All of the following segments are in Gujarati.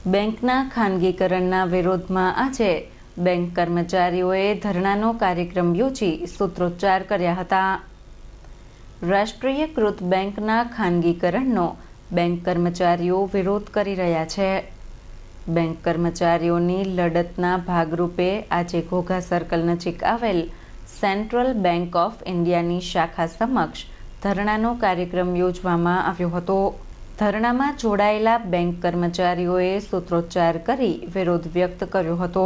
બેંકના ખાનગીકરણના વિરોધમાં આજે બેંક કર્મચારીઓએ ધરણાનો કાર્યક્રમ યોજી સૂત્રોચ્ચાર કર્યા હતા. રાષ્ટ્રીયકૃત બેંકના ખાનગીકરણનો બેંક કર્મચારીઓ વિરોધ કરી રહ્યા છે. બેંક કર્મચારીઓની લડતના ભાગરૂપે આજે ઘોઘા સર્કલ નજીક આવેલ સેન્ટ્રલ બેંક ઓફ ઇન્ડિયાની શાખા સમક્ષ ધરણાનો કાર્યક્રમ યોજવામાં આવ્યો હતો. ધરણામાં જોડાયેલા બેંક કર્મચારીઓએ સૂત્રોચ્ચાર કરી વિરોધ વ્યક્ત કર્યો હતો.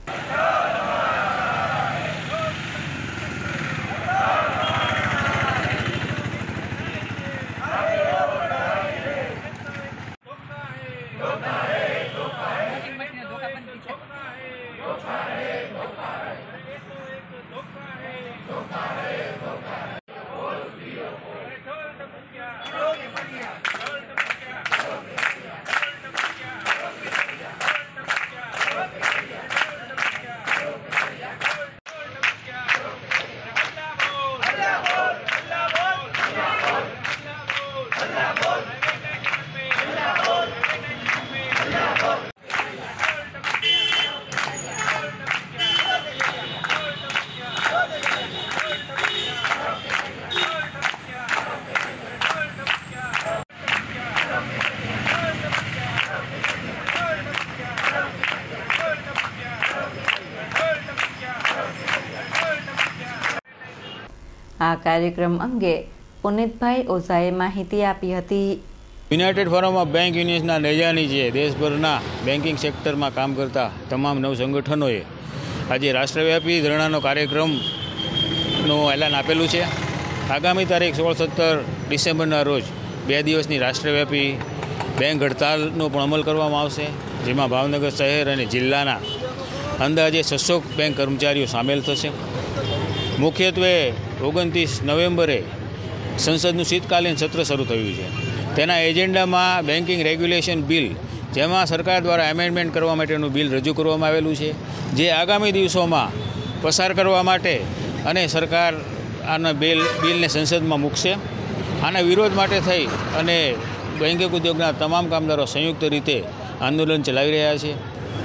આ કાર્યક્રમ અંગે પુનિતભાઈ ઓઝાએ માહિતી આપી હતી. યુનાઇટેડ ફોરમ ઓફ બેંક યુનિયન્સના નેજા નીચે દેશભરના બેન્કિંગ સેક્ટરમાં કામ કરતા તમામ નવ સંગઠનોએ આજે રાષ્ટ્રવ્યાપી ધરણાનો કાર્યક્રમનું એલાન આપેલું છે. આગામી તારીખ 16-17 ડિસેમ્બરના રોજ 2 દિવસની રાષ્ટ્રવ્યાપી બેંક હડતાલનો પણ અમલ કરવામાં આવશે, જેમાં ભાવનગર શહેર અને જિલ્લાના અંદાજે 600 બેંક કર્મચારીઓ સામેલ થશે. મુખ્યત્વે 29 નવેમ્બરે સંસદનું શીતકાલીન સત્ર શરૂ થયું છે. તેના એજન્ડામાં બેન્કિંગ રેગ્યુલેશન બિલ, જેમાં સરકાર દ્વારા એમેન્ડમેન્ટ કરવા માટેનું બિલ રજૂ કરવામાં આવેલું છે, જે આગામી દિવસોમાં પસાર કરવા માટે અને સરકાર આના બિલને સંસદમાં મૂકશે. આના વિરોધ માટે થઈ અને બેન્કિંગ ઉદ્યોગના તમામ કામદારો સંયુક્ત રીતે આંદોલન ચલાવી રહ્યા છે.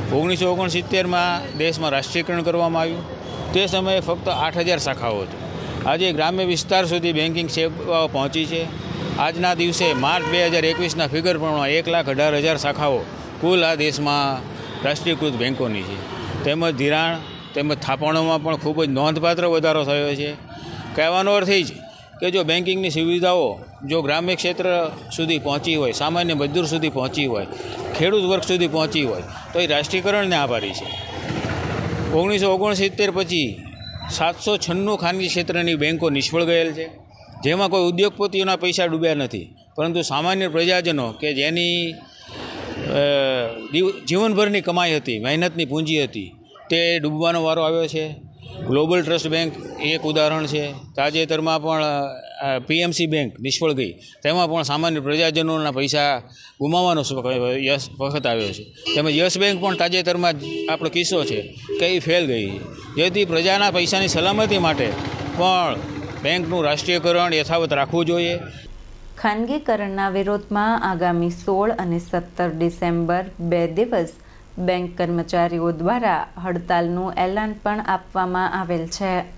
1969માં દેશમાં રાષ્ટ્રીયકરણ કરવામાં આવ્યું. તે સમયે ફક્ત 8,000 શાખાઓ હતી. આજે ગ્રામ્ય વિસ્તાર સુધી બેન્કિંગ સેવાઓ પહોંચી છે. આજના દિવસે માર્ચ 2021ના ફિગર પ્રમાણે 1,18,000 શાખાઓ કુલ આ દેશમાં રાષ્ટ્રીયકૃત બેન્કોની છે. તેમજ ધિરાણ તેમજ થાપણોમાં પણ ખૂબ જ નોંધપાત્ર વધારો થયો છે. કહેવાનો અર્થ એ જ કે જો બેન્કિંગની સુવિધાઓ જો ગ્રામ્ય ક્ષેત્ર સુધી પહોંચી હોય, સામાન્ય મજદૂર સુધી પહોંચી હોય, ખેડૂત વર્ગ સુધી પહોંચી હોય, તો એ રાષ્ટ્રીયકરણને આભારી છે. 1969 પછી 796 ખાનગી ક્ષેત્રની બેન્કો નિષ્ફળ ગયેલ છે, જેમાં કોઈ ઉદ્યોગપતિઓના પૈસા ડૂબ્યા નથી, પરંતુ સામાન્ય પ્રજાજનો કે જેની જીવનભરની કમાઈ હતી, મહેનતની પૂંજી હતી, તે ડૂબવાનો વારો આવ્યો છે. ગ્લોબલ ટ્રસ્ટ બેંક એક ઉદાહરણ છે. તાજેતરમાં પણ PMC બેંક નિષ્ફળ ગઈ, તેમાં પણ સામાન્ય પ્રજાજનોના પૈસા ગુમાવવાનો વખત આવ્યો છે. તેમજ યસ બેંક પણ તાજેતરમાં જ આપણો કિસ્સો છે કે એ ફેલ ગઈ, જેથી પ્રજાના પૈસાની સલામતી માટે પણ બેંકનું રાષ્ટ્રીયકરણ યથાવત રાખવું જોઈએ. ખાનગીકરણના વિરોધમાં આગામી 16 અને 17 ડિસેમ્બર 2 દિવસ બેંક કર્મચારીઓ દ્વારા હડતાલનું એલાન પણ આપવામાં આવેલ છે.